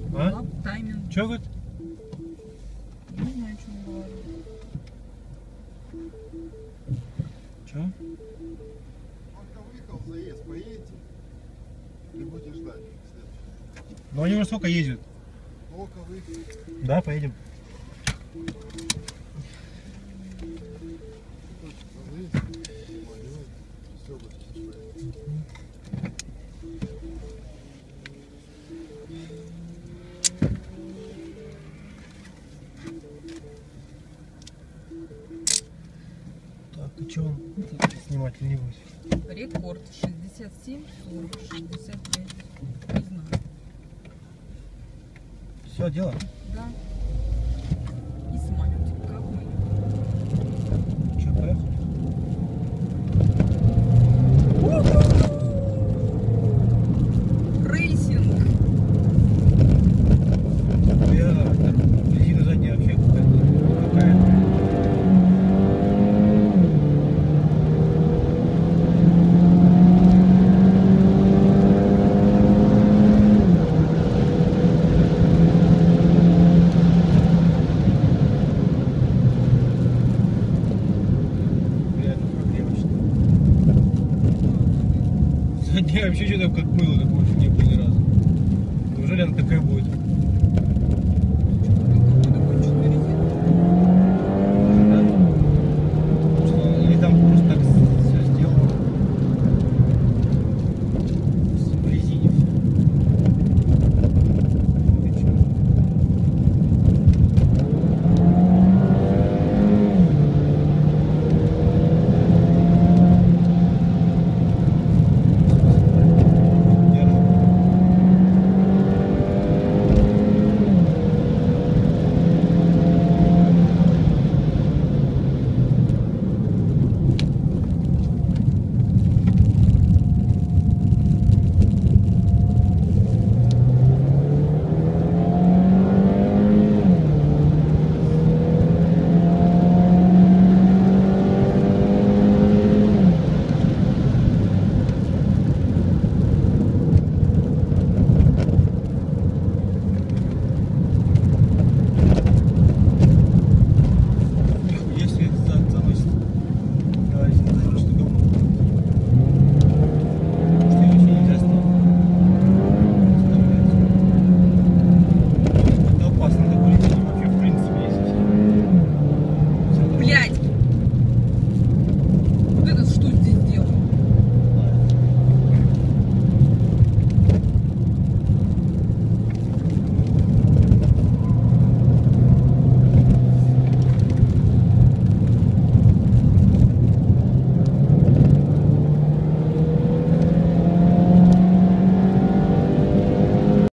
А? Тайминг. Че говорит? Не знаю, что он говорит. Че? Только выехал заезд, поедете? Или будешь ждать следующий? Ну они уже сколько ездят? Только выехал. Да, поедем. Все, будет сейчас. Так, ты че снимать ленивый? Рекорд 67, 40, 65. Не знаю. Все, дело. Да.